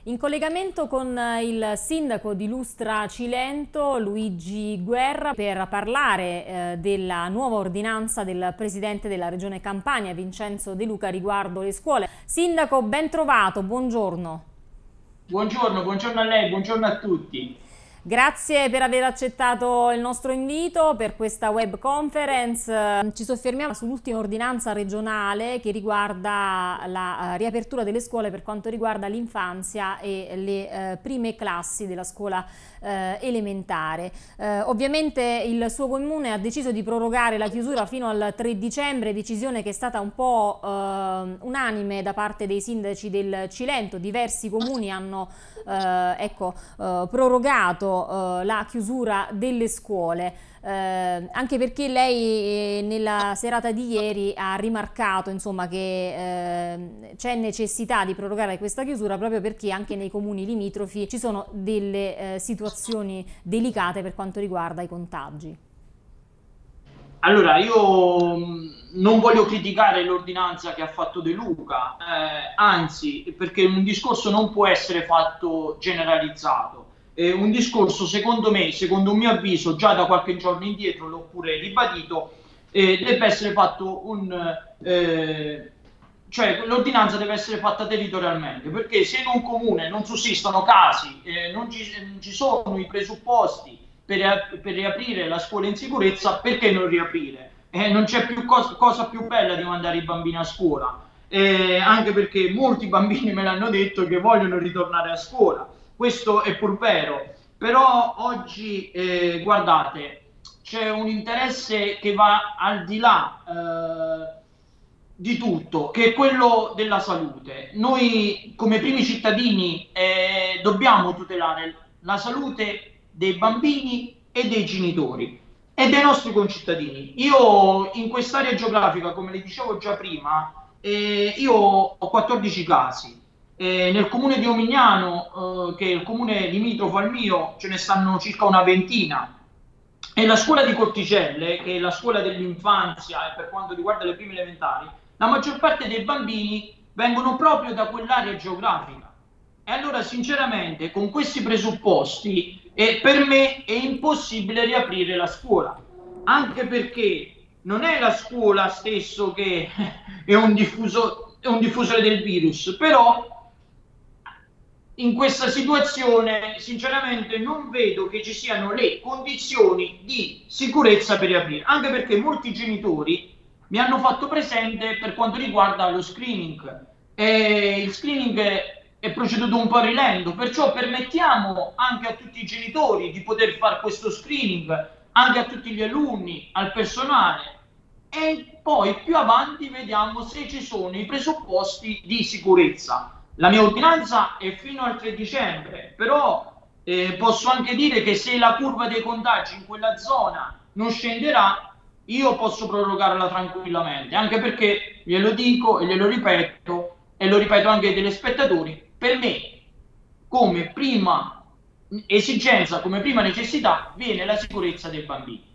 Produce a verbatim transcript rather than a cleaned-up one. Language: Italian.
In collegamento con il sindaco di Lustra Cilento, Luigi Guerra, per parlare eh, della nuova ordinanza del presidente della regione Campania, Vincenzo De Luca, riguardo le scuole. Sindaco, ben trovato, buongiorno. Buongiorno, buongiorno a lei, buongiorno a tutti. Grazie per aver accettato il nostro invito per questa web conference. Ci soffermiamo sull'ultima ordinanza regionale che riguarda la riapertura delle scuole per quanto riguarda l'infanzia e le eh, prime classi della scuola eh, elementare. Eh, ovviamente il suo comune ha deciso di prorogare la chiusura fino al tre dicembre, decisione che è stata un po' eh, unanime da parte dei sindaci del Cilento. Diversi comuni hanno eh, ecco, eh, prorogato la chiusura delle scuole, eh, anche perché lei eh, nella serata di ieri ha rimarcato insomma, che eh, c'è necessità di prorogare questa chiusura proprio perché anche nei comuni limitrofi ci sono delle eh, situazioni delicate per quanto riguarda i contagi. Allora, io non voglio criticare l'ordinanza che ha fatto De Luca, eh, anzi, perché un discorso non può essere fatto generalizzato. Eh, un discorso, secondo me, secondo un mio avviso, già da qualche giorno indietro, l'ho pure ribadito, eh, deve essere fatto un... Eh, cioè l'ordinanza deve essere fatta territorialmente, perché se in un comune non sussistono casi, eh, non, ci, non ci sono i presupposti per, per riaprire la scuola in sicurezza, perché non riaprire? Eh, non c'è più cosa, cosa più bella di mandare i bambini a scuola, eh, anche perché molti bambini me l'hanno detto che vogliono ritornare a scuola. Questo è pur vero, però oggi, eh, guardate, c'è un interesse che va al di là eh, di tutto, che è quello della salute. Noi come primi cittadini eh, dobbiamo tutelare la salute dei bambini e dei genitori e dei nostri concittadini. Io in quest'area geografica, come le dicevo già prima, eh, io ho quattordici casi. Eh, nel comune di Omignano, eh, che è il comune limitrofo al mio, ce ne stanno circa una ventina. E la scuola di Corticelle, che è la scuola dell'infanzia e per quanto riguarda le prime elementari, la maggior parte dei bambini vengono proprio da quell'area geografica. E allora, sinceramente, con questi presupposti, eh, per me è impossibile riaprire la scuola, anche perché non è la scuola stesso che è un, diffuso, è un diffusore del virus, però in questa situazione sinceramente non vedo che ci siano le condizioni di sicurezza per riaprire, anche perché molti genitori mi hanno fatto presente per quanto riguarda lo screening. E il screening è, è proceduto un po' a rilento, perciò permettiamo anche a tutti i genitori di poter fare questo screening, anche a tutti gli alunni, al personale, e poi più avanti vediamo se ci sono i presupposti di sicurezza. La mia ordinanza è fino al tre dicembre, però eh, posso anche dire che se la curva dei contagi in quella zona non scenderà, io posso prorogarla tranquillamente, anche perché glielo dico e glielo ripeto e lo ripeto anche ai telespettatori, per me come prima esigenza, come prima necessità viene la sicurezza dei bambini.